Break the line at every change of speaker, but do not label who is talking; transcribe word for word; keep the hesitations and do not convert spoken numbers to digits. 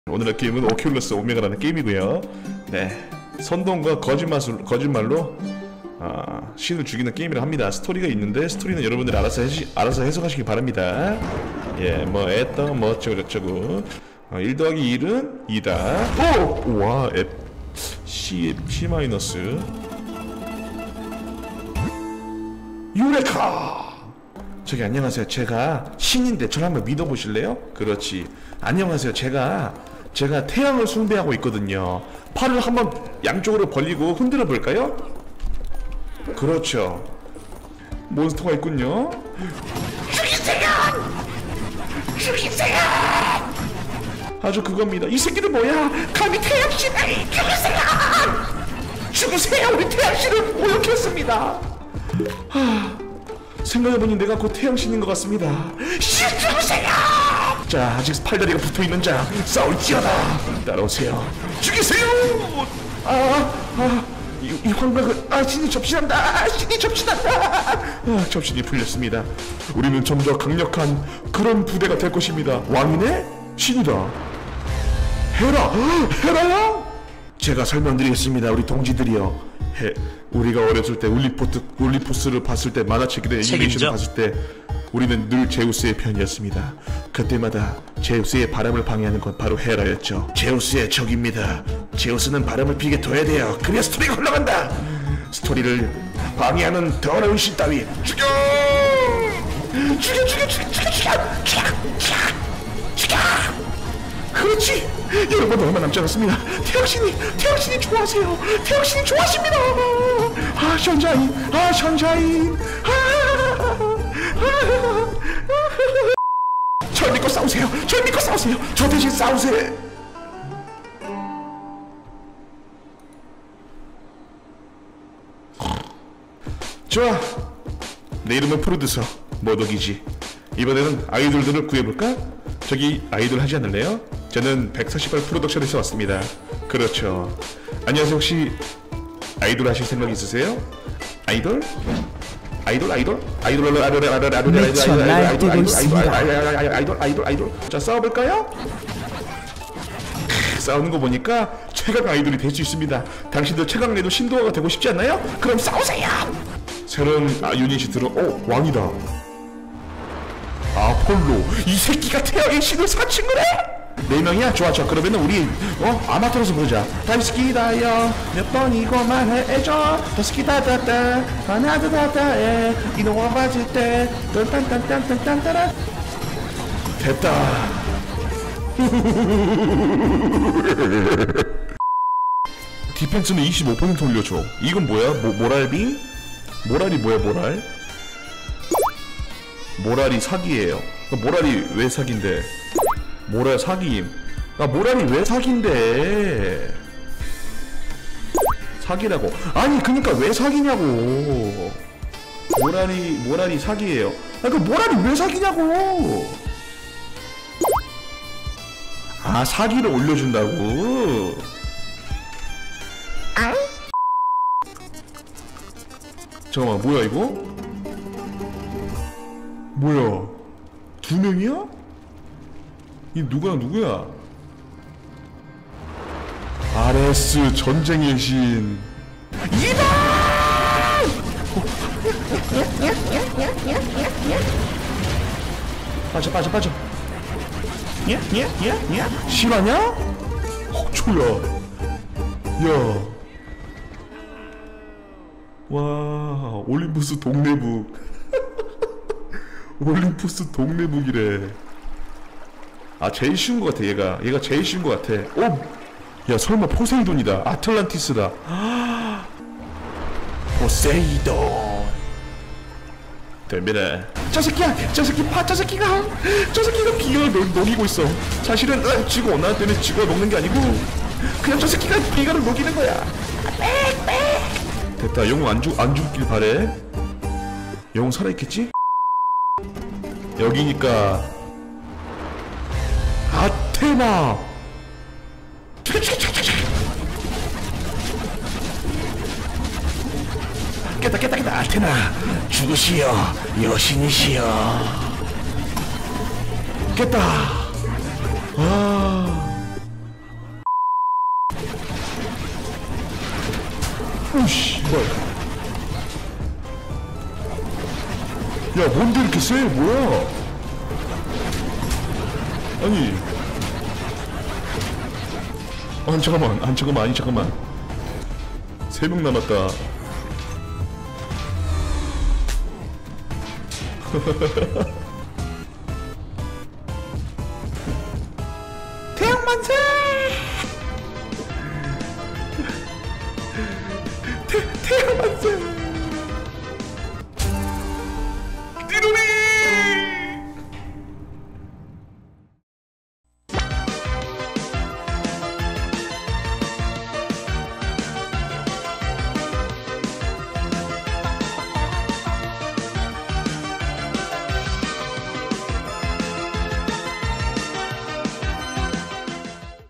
오늘의 게임은 오큘러스 오메가라는 게임이고요. 네, 선동과 거짓말로, 거짓말로 아, 신을 죽이는 게임이라 합니다. 스토리가 있는데 스토리는 여러분들이 알아서, 해시, 알아서 해석하시기 바랍니다. 예, 뭐 애떠 뭐 어쩌고 저쩌고 어, 일 더하기 일은 이다. 오! 와, F, C, C 마이너스 유레카! 저기 안녕하세요. 제가 신인데 저를 한번 믿어보실래요? 그렇지. 안녕하세요. 제가 제가 태양을 숭배하고 있거든요. 팔을 한번 양쪽으로 벌리고 흔들어 볼까요? 그렇죠. 몬스터가 있군요. 죽이세요! 죽이세요! 아주 그겁니다. 이 새끼들 뭐야? 감히 태양신을 죽이세요! 죽으세요! 우리 태양신을 모욕했습니다. 하... 생각해보니 내가 곧 태양신인 것 같습니다. 씨, 죽으세요! 자, 아직 팔다리가 붙어있는 자, 싸울지어다! 따라오세요. 죽이세요! 아, 아, 이, 이 황각은, 아, 신이 접신한다! 아, 신이 접신한다! 아, 접신이 풀렸습니다. 우리는 좀 더 강력한 그런 부대가 될 것입니다. 왕이네? 신이다. 헤라! 헤라야? 제가 설명드리겠습니다, 우리 동지들이여. 해, 우리가 어렸을 때 울리포트, 울리포스를 봤을 때, 만화책이나 애니메이션을 봤을 때 우리는 늘 제우스의 편이었습니다. 그때마다 제우스의 바람을 방해하는 건 바로 헤라였죠. 제우스의 적입니다. 제우스는 바람을 피게 둬야 돼요. 그래야 스토리가 흘러간다. 스토리를 방해하는 더러운 신 따위 죽여! 죽여 죽여 죽여 죽여 죽여 죽여 죽여 죽여! 그렇지! 여러분 얼마 남지 않았습니다. 태양신이 태양신이 좋아하세요. 태양신이 좋아하십니다. 아 션샤인, 아 션샤인. 절 믿고 싸우세요. 절 믿고 싸우세요. 저 대신 싸우세요. 좋아. 내 이름은 프로듀서 모독이지. 이번에는 아이돌들을 구해볼까? 저기 아이돌 하지 않을래요? 저는 백사십팔 프로덕션에서 왔습니다. 그렇죠. 안녕하세요. 혹시 아이돌 하실 생각 있으세요? 아이돌? 아이돌 아이돌? 아이돌 아이돌 아이돌 아이돌 아이돌 아이돌 아이돌 아이돌 아이돌 아이돌 아이돌 자 싸워볼까요? 싸우는 거 보니까 최강 아이돌이 될 수 있습니다. 당신도 최강 아이돌 신도어가 되고 싶지 않나요? 그럼 싸우세요! 새로운 아, 유닛이 들어. 어? 왕이다. 아폴로. 이 새끼가 태양의 신을 사칭을 해? 네 명이야? 좋아 좋아. 그러면은 우리 어? 아마터로서 부르자. 다스키다요 몇 번이고만 해줘. 다스키다다다 하나다다다에 이놈아 맞을 때 딴딴딴딴딴딴따라. 됐다. 디펜스는 이십오 퍼센트 올려줘. 이건 뭐야? 모, 모랄비? 모랄이 뭐야 모랄? 모랄이 사기예요. 모랄이 왜 사기인데? 모랄 사기임. 아 모랄이 왜 사기인데? 사기라고. 아니 그니까 왜 사기냐고. 모랄이 모랄이 사기예요. 아 그 모랄이 왜 사기냐고. 아 사기를 올려준다고. 아? 잠깐만 뭐야 이거? 뭐야? 두 명이야? 이 누구야 누구야? 아레스 전쟁의 신 이방! 빠져 빠져 빠져. 야야야야 실화냐? 헉초야. 야. 와 올림푸스 동네북. 올림푸스 동네북이래. 아 제일 쉬운 것 같아. 얘가 얘가 제일 쉬운 것 같아. 오! 야 설마 포세이돈이다. 아틀란티스다. 포세이돈 덤벼라. 저 새끼야! 저 새끼 파! 저 새끼가! 저 새끼가 비가를 녹, 녹이고 있어. 사실은 어, 지구 온난화 때문에 지구가 녹는 게 아니고 그냥 저 새끼가 비가를 녹이는 거야. 됐다. 영웅 안 죽, 안 죽길 바래. 영웅 살아있겠지? 여기니까 아테나. 깼다 깼다 깼다. 아테나 죽으시오 여신이시여. 깼다. 아 오씨 뭐야. 야 뭔데 이렇게 세 뭐야. 아니 아니 잠깐만 아니 잠깐만 아니 잠깐만 세 명 남았다. 태양 만세! 태, 태양 만세!